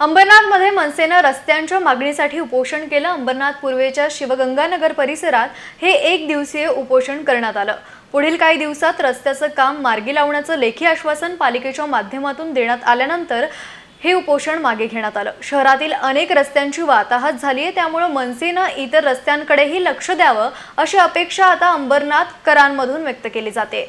अंबरनाथमध्ये मनसेने रस्त्यांच्या मागणीसाठी उपोषण केलं। अंबरनाथ पूर्वेच्या शिवगंगानगर परिसरात हे एक दिवसीय उपोषण करण्यात आलं। पुढील काही दिवसात रस्त्याचं काम मार्गी लावण्याचं लेखी आश्वासन पालिकेच्या माध्यमातून देण्यात आल्यानंतर हे उपोषण मागे घेण्यात आलं। शहरातील अनेक रस्त्यांची वाताहत झाली आहे, त्यामुळे मनसेने इतर रस्त्यांकडेही लक्ष द्यावं अशी अपेक्षा आता अंबरनाथकरांमधून व्यक्त केली जाते।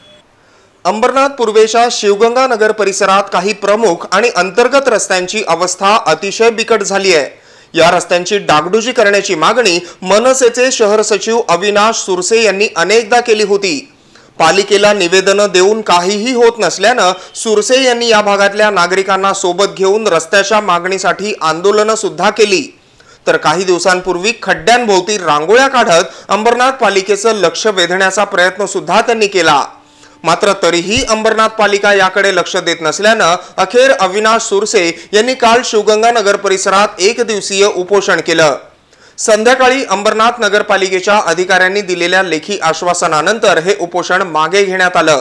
अंबरनाथ पूर्वेच्या शिवगंगानगर परिसरात काही प्रमुख आणि अंतर्गत रस्त्यांची अवस्था अतिशय बिकट झाली आहे। या रस्त्यांची डागडुजी करण्याची मागणी मनसेचे शहर सचिव अविनाश सुरसे यांनी अनेकदा केली होती। पालिकेला निवेदन देऊन काहीही होत नसल्याने सुरसे यांनी या भागातल्या नागरिकांना सोबत घेऊन रस्त्याच्या मागणीसाठी आंदोलन सुद्धा केली। तर काही दिवसांपूर्वी खड्ड्यांभोवती रांगोळ्या काढत अंबरनाथ पालिकेचं लक्ष वेधण्याचा प्रयत्न सुद्धा त्यांनी केला। मात्र तरीही अंबरनाथ पालिका याकडे लक्ष देत नसल्याने अखेर अविनाश सुरसे यांनी काल शिवगंगानगर परिसरात एक दिवसीय उपोषण केलं। संध्याकाळी अंबरनाथ नगरपालिकेच्या अधिकाऱ्यांनी दिलेल्या लेखी आश्वासनानंतर हे उपोषण मागे घेण्यात आलं।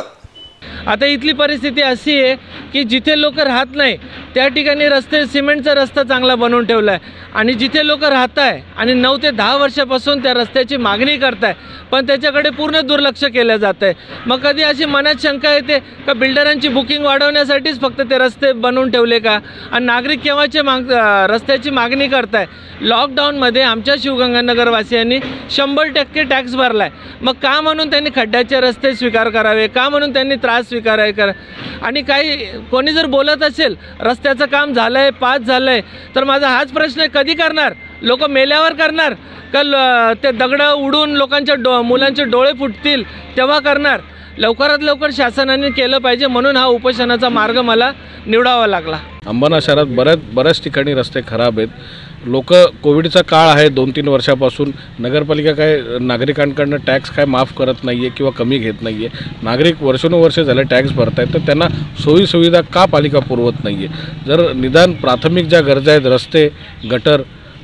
आता इथली परिस्थिती अशी आहे की जिथे लोक राहत नाही त्या ठिकाणी रस्ते सिमेंटचा रस्ता चांगला बनवून ठेवला आहे आणि जिथे लोक राहत आहे आणि 9 ते 10 वर्षापासून त्या रस्त्याची मागणी करताय पण त्याच्याकडे पूर्ण दुर्लक्ष केलं जात आहे। मग कधी अशी मनात शंका येते का बिल्डरांची बुकिंग वाढवण्यासाठीच फक्त ते रस्ते बनवून ठेवले का आणि नागरिक केव्हाचे रस्त्याची मागणी करताय। लॉकडाऊनमध्ये आमच्या शिवगंगानगरवासियांनी 100% टॅक्स भरलाय, मग का म्हणून त्यांनी खड्ड्याचे रस्ते स्वीकार करावे, का म्हणून त्यांनी त्रास स्वीकारावे आणि काही कोणी जर बोलत असेल रस्त्याचं काम झालंय पास झालंय तर माझा हाच प्रश्न आहे, कधी करणार? लोक मेल्यावर करणार का? ते दगड उडून लोकांच्या मुलांचे डोळे फुटतील तेव्हा करणार? लवकरात लवकर शासनाने केलं पाहिजे, म्हणून हा उपोषणाचा मार्ग मला निवडावा लागला। अंबरनाथ शहरात बऱ्याच ठिकाणी रस्ते खराब आहेत। लोक कोविडचा काळ आहे 2-3 वर्षापासून नगरपालिका काय नागरिकांकडनं टॅक्स काय माफ करत नाही आहे किंवा कमी घेत नाही आहे। नागरिक वर्षानुवर्ष झाले टॅक्स भरत आहेत, तर त्यांना सोयीसुविधा का पालिका पुरवत नाही आहे? जर निदान प्राथमिक ज्या गरजा आहेत रस्ते, गटर,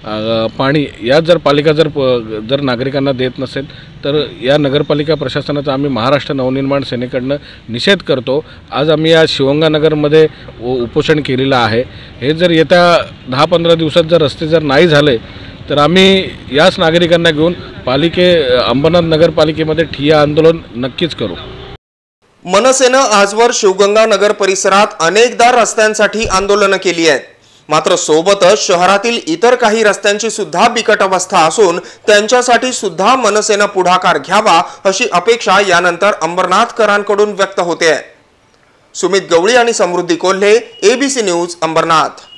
पाणी या जर पालिका जर नागरिकांना देत नसेल तर या नगरपालिका प्रशासनाचा आम्ही महाराष्ट्र नवनिर्माण सेनेकडनं निषेध करतो। आज आम्ही या शिवगंगानगरमध्ये उपोषण केलेलं आहे। हे जर येत्या 10-15 दिवसात जर रस्ते जर नाही झाले तर आम्ही याच नागरिकांना घेऊन अंबरनाथ नगरपालिकेमध्ये ठिय्या आंदोलन नक्कीच करू। मनसेनं आजवर शिवगंगानगर परिसरात अनेकदा रस्त्यांसाठी आंदोलनं केली आहेत, मात्र सोबतच शहरातील इतर काही रस्त्यांची सुद्धा बिकट अवस्था असून त्यांच्यासाठी सुद्धा मनसेनं पुढाकार घ्यावा अशी अपेक्षा यानंतर अंबरनाथकरांकडून व्यक्त होते आहे। सुमित गवळी आणि समृद्धी कोल्हे, ABC न्यूज, अंबरनाथ।